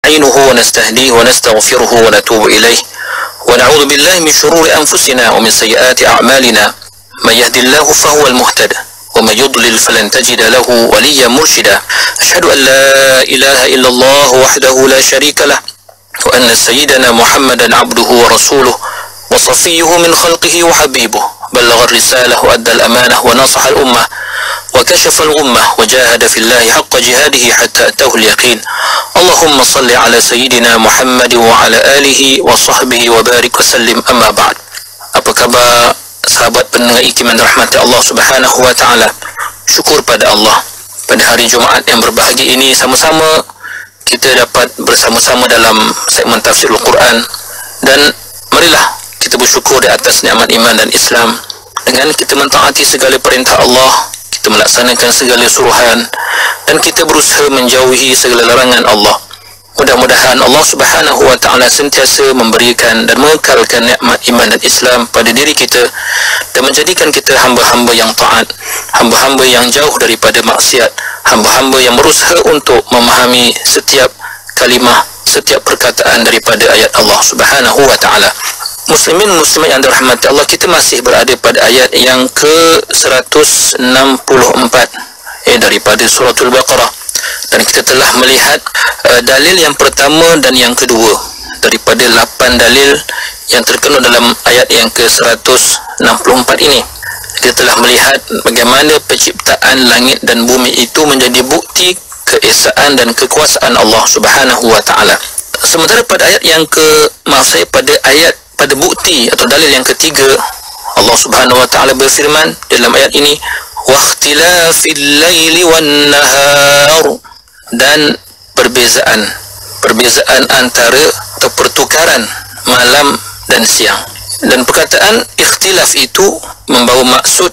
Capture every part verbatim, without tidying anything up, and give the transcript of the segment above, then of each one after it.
نستعينه ونستهديه ونستغفره ونتوب إليه ونعوذ بالله من شرور أنفسنا ومن سيئات أعمالنا من يهد الله فهو المهتد ومن يضلل فلن تجد له وليا مرشدا أشهد أن لا إله إلا الله وحده لا شريك له وأن سيدنا محمدا عبده ورسوله وصفيه من خلقه وحبيبه بلغ الرسالة وأدى الأمانة ونصح الأمة وكشف الغمة وجاهد في الله حق جهاده حتى أتاه اليقين اللهم صل على سيدنا محمد وعلى آله وصحبه وبارك وسلم أما بعد. Apa khabar sahabat pendengar Ikiman rahmati Allah Subhanahu wa taala? Syukur pada Allah pada hari Jumaat yang berbahagia ini sama-sama kita dapat bersama-sama dalam segmen tafsirul Quran, dan marilah kita bersyukur di atas nikmat iman dan Islam dengan kita mentaati segala perintah Allah, kita melaksanakan segala suruhan, dan kita berusaha menjauhi segala larangan Allah. Mudah-mudahan Allah Subhanahu wa taala sentiasa memberikan dan mengekalkan nikmat iman dan Islam pada diri kita dan menjadikan kita hamba-hamba yang taat, hamba-hamba yang jauh daripada maksiat, hamba-hamba yang berusaha untuk memahami setiap kalimah, setiap perkataan daripada ayat Allah Subhanahu wa taala. Muslimin muslimat yang dirahmati Allah, kita masih berada pada ayat yang ke seratus enam puluh empat eh, daripada suratul Baqarah, dan kita telah melihat uh, dalil yang pertama dan yang kedua daripada lapan dalil yang terkandung dalam ayat yang ke seratus enam puluh empat ini. Kita telah melihat bagaimana penciptaan langit dan bumi itu menjadi bukti keesaan dan kekuasaan Allah Subhanahu wa taala. Sementara pada ayat yang ke maaf saya pada ayat pada bukti atau dalil yang ketiga, Allah Subhanahu wa taala berfirman dalam ayat ini, waqtilafil laili wan nahar, dan perbezaan perbezaan antara atau pertukaran malam dan siang. Dan perkataan ikhtilaf itu membawa maksud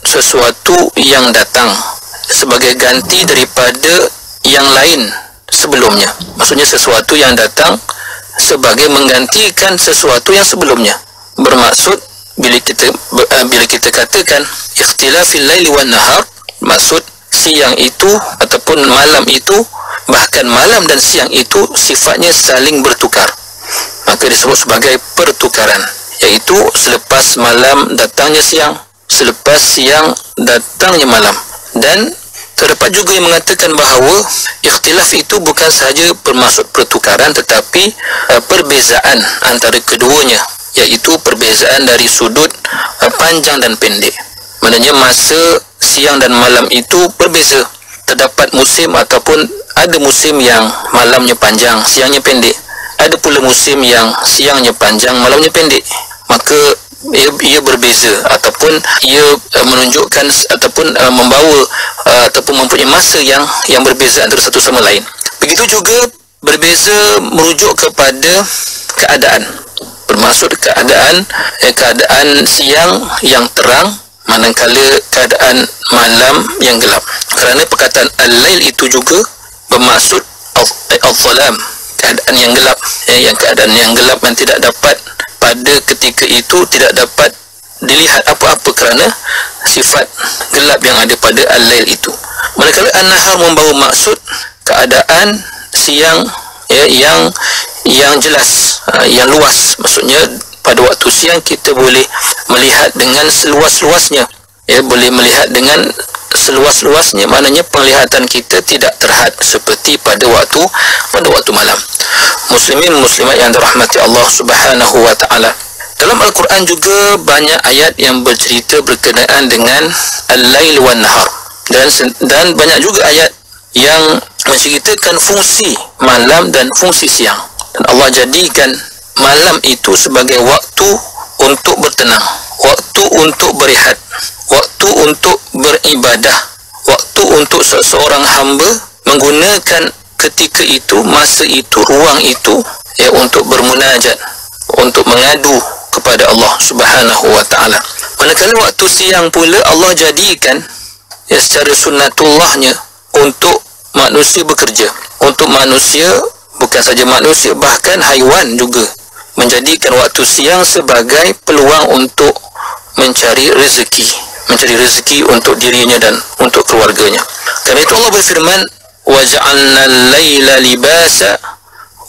sesuatu yang datang sebagai ganti daripada yang lain sebelumnya. Maksudnya sesuatu yang datang sebagai menggantikan sesuatu yang sebelumnya. Bermaksud bila kita bila kita katakan ikhtilafil laili wan nahar, maksud siang itu ataupun malam itu, bahkan malam dan siang itu sifatnya saling bertukar, maka disebut sebagai pertukaran, iaitu selepas malam datangnya siang, selepas siang datangnya malam. Dan terdapat juga yang mengatakan bahawa ikhtilaf itu bukan sahaja bermaksud pertukaran, tetapi uh, perbezaan antara keduanya, iaitu perbezaan dari sudut uh, panjang dan pendek. Maknanya masa siang dan malam itu berbeza. Terdapat musim ataupun ada musim yang malamnya panjang, siangnya pendek. Ada pula musim yang siangnya panjang, malamnya pendek. Maka ia, ia berbeza ataupun ia uh, menunjukkan ataupun uh, membawa uh, ataupun mempunyai masa yang yang berbeza antara satu sama lain. Begitu juga berbeza merujuk kepada keadaan. Bermaksud keadaan eh, keadaan siang yang terang, manakala keadaan malam yang gelap. Kerana perkataan al-lail itu juga bermaksud al-zalam, keadaan yang gelap, eh, yang keadaan yang gelap yang tidak dapat pada ketika itu tidak dapat dilihat apa-apa kerana sifat gelap yang ada pada al-lail itu. Manakala an-nahar membawa maksud keadaan siang, ya, yang yang jelas, yang luas. Maksudnya pada waktu siang kita boleh melihat dengan seluas-luasnya, ya, boleh melihat dengan seluas-luasnya, maknanya penglihatan kita tidak terhad seperti pada waktu pada waktu malam. Muslimin muslimat yang dirahmati Allah Subhanahu wa taala, dalam Al-Quran juga banyak ayat yang bercerita berkenaan dengan al-lail wan nahar, dan dan banyak juga ayat yang menceritakan fungsi malam dan fungsi siang. Dan Allah jadikan malam itu sebagai waktu untuk bertenang, waktu untuk berehat, waktu untuk beribadah, waktu untuk seseorang hamba menggunakan ketika itu, masa itu, ruang itu, ya, untuk bermunajat, untuk mengadu kepada Allah Subhanahu wa taala. Manakala waktu siang pula Allah jadikan, ya, secara sunnatullahnya untuk manusia bekerja, untuk manusia, bukan saja manusia, bahkan haiwan juga menjadikan waktu siang sebagai peluang untuk mencari rezeki, mencari rezeki untuk dirinya dan untuk keluarganya. Karena itu Allah berfirman, وَجَعَلْنَا اللَّيْلَ لِبَاسًا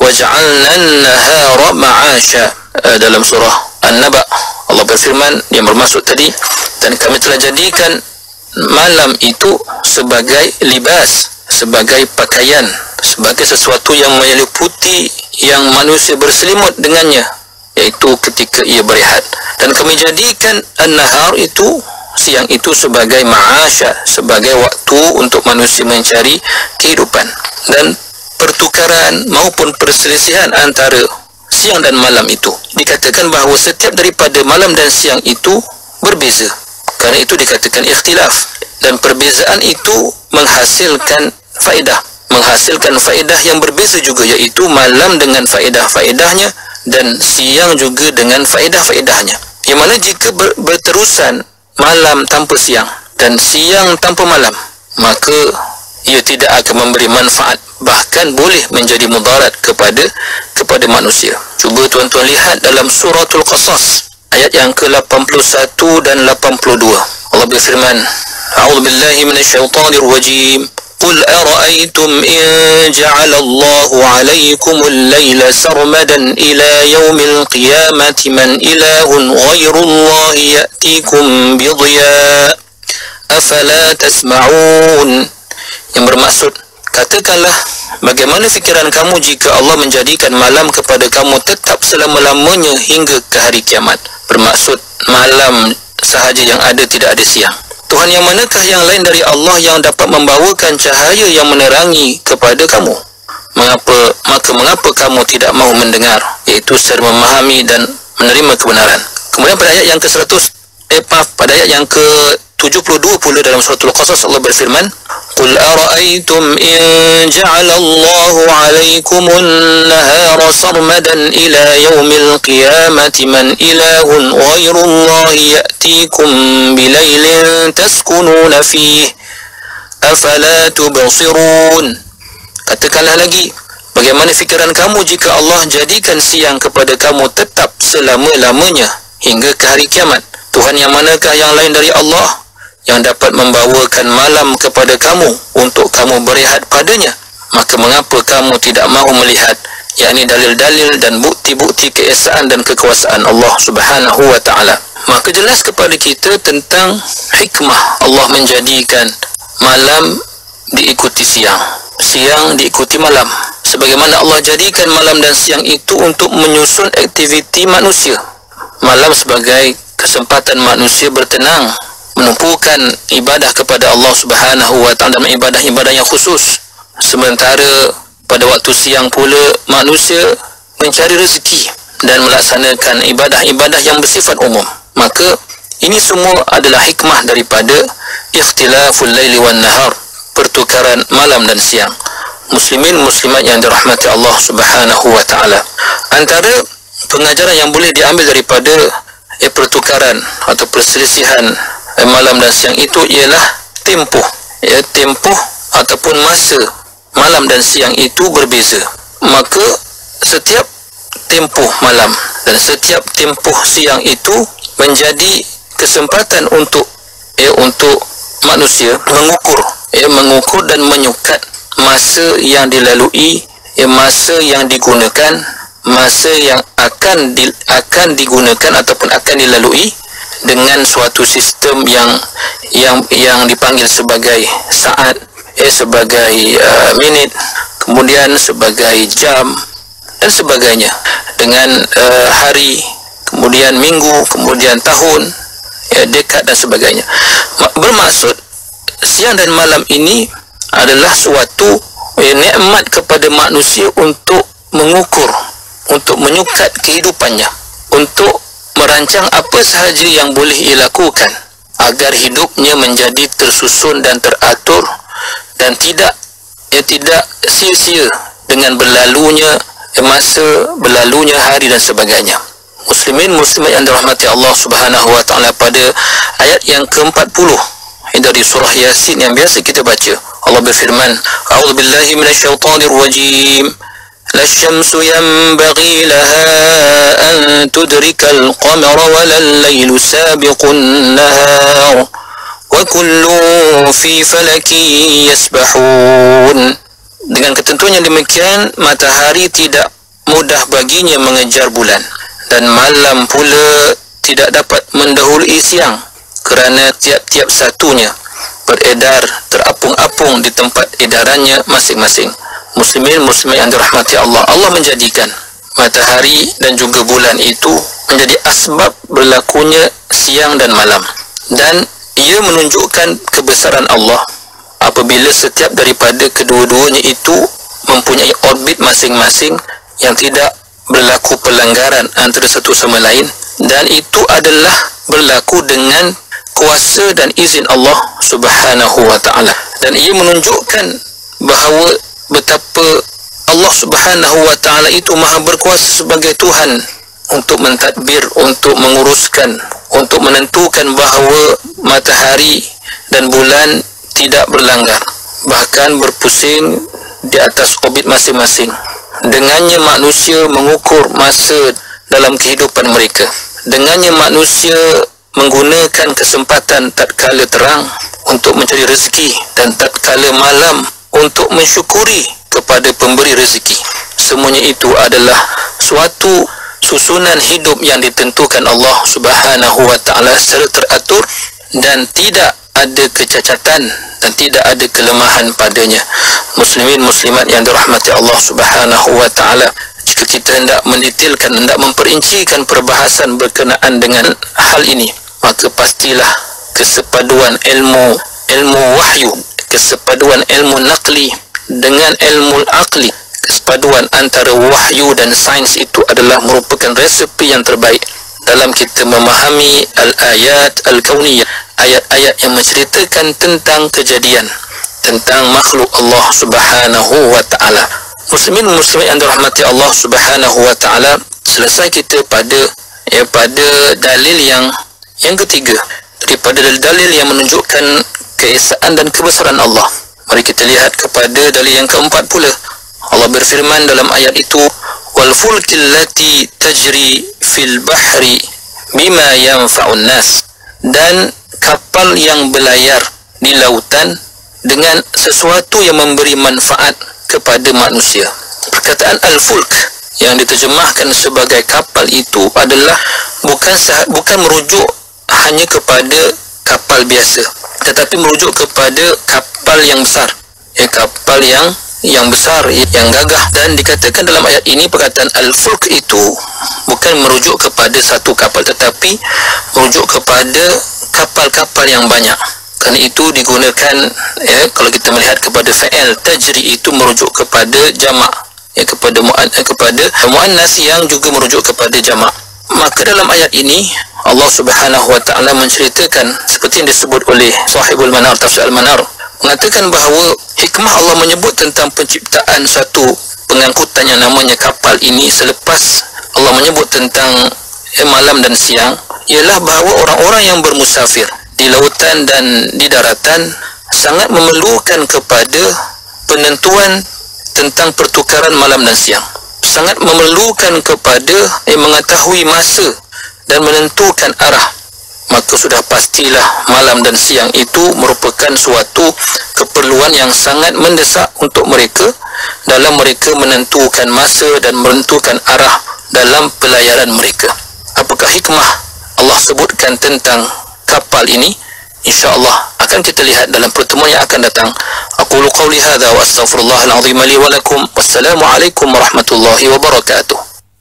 waj'alna an-nahara ma'asha. Uh, dalam surah An-Naba Allah berfirman yang bermaksud tadi, dan kami telah jadikan malam itu sebagai libas, sebagai pakaian, sebagai sesuatu yang menyeliputi yang manusia berselimut dengannya, yaitu ketika ia berehat. Dan kami jadikan an-nahar itu, siang itu, sebagai ma'asya, sebagai waktu untuk manusia mencari kehidupan. Dan pertukaran maupun perselisihan antara siang dan malam itu, dikatakan bahawa setiap daripada malam dan siang itu berbeza. Kerana itu dikatakan ikhtilaf, dan perbezaan itu menghasilkan faedah, menghasilkan faedah yang berbeza juga, iaitu malam dengan faedah-faedahnya dan siang juga dengan faedah-faedahnya. Yang mana jika ber, berterusan malam tanpa siang dan siang tanpa malam, maka ia tidak akan memberi manfaat, bahkan boleh menjadi mudarat kepada kepada manusia. Cuba tuan-tuan lihat dalam suratul Qasas ayat yang ke lapan puluh satu dan lapan puluh dua. Allah berfirman, A'udzu billahi minasyaitonir rajim. Qul ara'aytum in ja'ala Allahu 'alaykumul laila sarmadan ila yaumil qiyamati man ilahun ghairullahi ya'tikum bidhiya afala tasma'un. Yang bermaksud, katakanlah, bagaimana fikiran kamu jika Allah menjadikan malam kepada kamu tetap selama-lamanya hingga ke hari kiamat? Bermaksud, malam sahaja yang ada, tidak ada siang. Tuhan yang manakah yang lain dari Allah yang dapat membawakan cahaya yang menerangi kepada kamu? Mengapa, maka mengapa kamu tidak mahu mendengar, iaitu secara memahami dan menerima kebenaran? Kemudian pada ayat yang ke seratus, eh, pada ayat yang ke tujuh puluh dua pula dalam suratul Qasas Allah berfirman, Qul ara'aytum in ja'ala Allahu 'alaykumun nahara sarmadan ila yaumil qiyamati man ilahun ghairullahi ya'tikum bilailin taskununa fihi afala tubsirun. Katakanlah lagi, bagaimana fikiran kamu jika Allah jadikan siang kepada kamu tetap selama-lamanya hingga ke hari kiamat? Tuhan yang manakah yang lain dari Allah yang dapat membawakan malam kepada kamu untuk kamu berehat padanya? Maka mengapa kamu tidak mahu melihat, yakni dalil-dalil dan bukti-bukti keesaan dan kekuasaan Allah Subhanahu wa ta'ala? Maka jelas kepada kita tentang hikmah Allah menjadikan malam diikuti siang, siang diikuti malam. Sebagaimana Allah jadikan malam dan siang itu untuk menyusun aktiviti manusia. Malam sebagai kesempatan manusia bertenang, menumpukan ibadah kepada Allah Subhanahu wa ta'ala dalam ibadah-ibadah yang khusus. Sementara pada waktu siang pula manusia mencari rezeki dan melaksanakan ibadah-ibadah yang bersifat umum. Maka ini semua adalah hikmah daripada ikhtilaful laili wan nahar, pertukaran malam dan siang. Muslimin muslimat yang dirahmati Allah Subhanahu wa ta'ala, antara pengajaran yang boleh diambil daripada eh, pertukaran atau perselisihan eh, malam dan siang itu ialah tempoh, ya, tempoh ataupun masa malam dan siang itu berbeza. Maka setiap tempoh malam dan setiap tempoh siang itu menjadi kesempatan untuk eh, untuk manusia mengukur, eh, mengukur dan menyukat masa yang dilalui, eh, masa yang digunakan, masa yang akan di, akan digunakan ataupun akan dilalui dengan suatu sistem yang yang yang dipanggil sebagai saat, eh sebagai uh, minit, kemudian sebagai jam dan sebagainya, dengan uh, hari, kemudian minggu, kemudian tahun, ya, dekad dan sebagainya. Bermaksud siang dan malam ini adalah suatu eh, nikmat kepada manusia untuk mengukur, untuk menyukat kehidupannya, untuk merancang apa sahaja yang boleh ia lakukan agar hidupnya menjadi tersusun dan teratur dan tidak ya tidak sia-sia dengan berlalunya masa, berlalunya hari dan sebagainya. Muslimin muslimat yang dirahmati Allah Subhanahu wa ta'ala, pada ayat yang ke empat puluh dari surah Yasin yang biasa kita baca, Allah berfirman, A'udzu billahi minasyaitonir rajim. La syamsu yanbaghi laha an tudrikal qamara wa lal-lailu sabiqun nahar wa kullun fi falakin yasbahun. Dengan ketentuan yang demikian, matahari tidak mudah baginya mengejar bulan, dan malam pula tidak dapat mendahului siang, kerana tiap-tiap satunya beredar terapung-apung di tempat edarannya masing-masing. Muslimin muslimat yang dirahmati Allah, Allah menjadikan matahari dan juga bulan itu menjadi asbab berlakunya siang dan malam, dan ia menunjukkan kebesaran Allah apabila setiap daripada kedua-duanya itu mempunyai orbit masing-masing yang tidak berlaku pelanggaran antara satu sama lain, dan itu adalah berlaku dengan kuasa dan izin Allah Subhanahu wa ta'ala. Dan ia menunjukkan bahawa betapa Allah Subhanahu wa ta'ala itu maha berkuasa sebagai Tuhan untuk mentadbir, untuk menguruskan, untuk menentukan bahawa matahari dan bulan tidak berlanggar, bahkan berpusing di atas orbit masing-masing. Dengannya manusia mengukur masa dalam kehidupan mereka. Dengannya manusia menggunakan kesempatan tatkala terang untuk mencari rezeki, dan tatkala malam untuk mensyukuri kepada pemberi rezeki. Semuanya itu adalah suatu susunan hidup yang ditentukan Allah Subhanahu wa ta'ala secara teratur, dan tidak ada kecacatan dan tidak ada kelemahan padanya. Muslimin muslimat yang dirahmati Allah Subhanahu wa ta'ala, jika kita hendak mendetailkan, hendak memperincikan perbahasan berkenaan dengan hal ini, maka pastilah kesepaduan ilmu ilmu wahyu, kesepaduan ilmu naqli dengan ilmu aqli, kesepaduan antara wahyu dan sains itu adalah merupakan resepi yang terbaik dalam kita memahami al-ayat al-kauniyah, ayat-ayat yang menceritakan tentang kejadian, tentang makhluk Allah Subhanahu wa ta'ala. Muslimin muslimat yang dirahmati Allah Subhanahu wa ta'ala, selesai kita pada ya, pada dalil yang yang ketiga daripada dalil yang menunjukkan keesaan dan kebesaran Allah. Mari kita lihat kepada dalil yang keempat pula. Allah berfirman dalam ayat itu, wal fulkil lati tajri fil bahri bima yanfa'un nas, dan kapal yang berlayar di lautan dengan sesuatu yang memberi manfaat kepada manusia. Perkataan al-fulk yang diterjemahkan sebagai kapal itu adalah bukan bukan merujuk hanya kepada kapal biasa, tetapi merujuk kepada kapal yang besar, ya, kapal yang yang besar, yang gagah. Dan dikatakan dalam ayat ini perkataan al-fulk itu bukan merujuk kepada satu kapal, tetapi merujuk kepada kapal-kapal yang banyak. Kerana itu digunakan, ya, kalau kita melihat kepada fa'il tajri itu merujuk kepada jamak, ya, kepada mu'an, eh, kepada mu'annas yang juga merujuk kepada jamak. Maka dalam ayat ini Allah Subhanahu wa ta'ala menceritakan seperti yang disebut oleh Sahibul Manar, Tafsir Al-Manar, mengatakan bahawa hikmah Allah menyebut tentang penciptaan satu pengangkutan yang namanya kapal ini selepas Allah menyebut tentang eh, malam dan siang, ialah bahawa orang-orang yang bermusafir di lautan dan di daratan sangat memerlukan kepada penentuan tentang pertukaran malam dan siang, sangat memerlukan kepada eh, mengetahui masa dan menentukan arah. Maka sudah pastilah malam dan siang itu merupakan suatu keperluan yang sangat mendesak untuk mereka dalam mereka menentukan masa dan menentukan arah dalam pelayaran mereka. Apakah hikmah Allah sebutkan tentang kapal ini? InsyaAllah akan kita lihat dalam pertemuan yang akan datang. Aqulu qawli hadha wa astaghfirullahal azim li wa lakum. Wassalamualaikum warahmatullahi wabarakatuh.